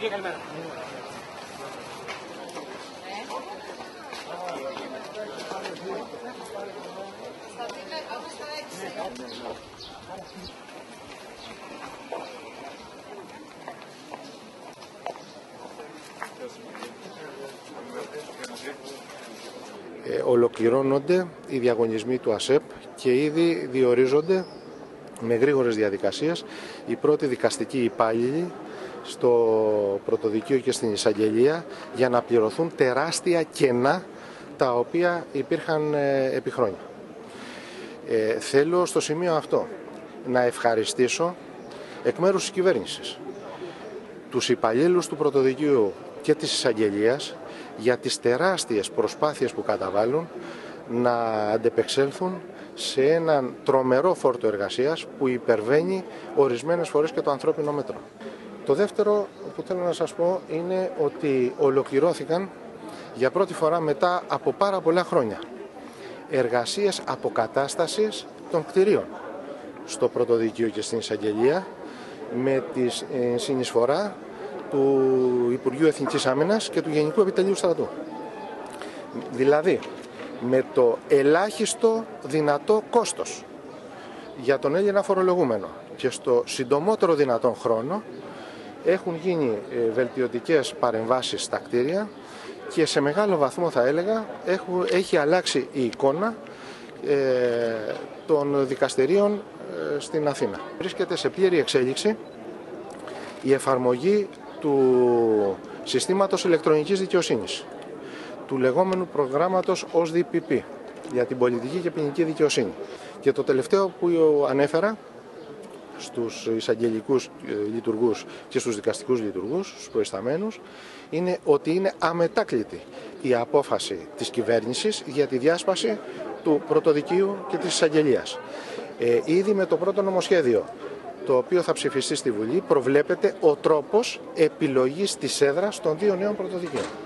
καλημέρα. Ολοκληρώνονται οι διαγωνισμοί του ΑΣΕΠ και ήδη διορίζονται με γρήγορες διαδικασίες οι πρώτοι δικαστικοί υπάλληλοι στο Πρωτοδικείο και στην Εισαγγελία για να πληρωθούν τεράστια κενά τα οποία υπήρχαν επί χρόνια. Θέλω στο σημείο αυτό να ευχαριστήσω εκ μέρους της κυβέρνησης τους υπαλλήλους του Πρωτοδικείου και της Εισαγγελίας για τις τεράστιες προσπάθειες που καταβάλουν να αντεπεξέλθουν σε έναν τρομερό φόρτο εργασίας που υπερβαίνει ορισμένες φορές και το ανθρώπινο μέτρο. Το δεύτερο που θέλω να σας πω είναι ότι ολοκληρώθηκαν για πρώτη φορά μετά από πάρα πολλά χρόνια εργασίες αποκατάστασης των κτηρίων στο Πρωτοδικείο και στην Εισαγγελία με τη συνεισφορά του Υπουργείου Εθνικής Άμυνας και του Γενικού Επιτελείου Στρατού. Δηλαδή, με το ελάχιστο δυνατό κόστος για τον Έλληνα φορολογούμενο και στο συντομότερο δυνατόν χρόνο έχουν γίνει βελτιωτικές παρεμβάσεις στα κτίρια και σε μεγάλο βαθμό θα έλεγα έχει αλλάξει η εικόνα των δικαστηρίων στην Αθήνα. Βρίσκεται σε πλήρη εξέλιξη η εφαρμογή του συστήματος ηλεκτρονικής δικαιοσύνης, του λεγόμενου προγράμματος OSDPP για την πολιτική και ποινική δικαιοσύνη. Και το τελευταίο που ανέφερα στους εισαγγελικούς λειτουργούς και στους δικαστικούς λειτουργούς, στους προϊσταμένους, είναι ότι είναι αμετάκλητη η απόφαση της κυβέρνησης για τη διάσπαση του Πρωτοδικείου και της Εισαγγελίας. Ήδη με το πρώτο νομοσχέδιο, το οποίο θα ψηφιστεί στη Βουλή, προβλέπεται ο τρόπος επιλογής της έδρας των δύο νέων πρωτοδικείων.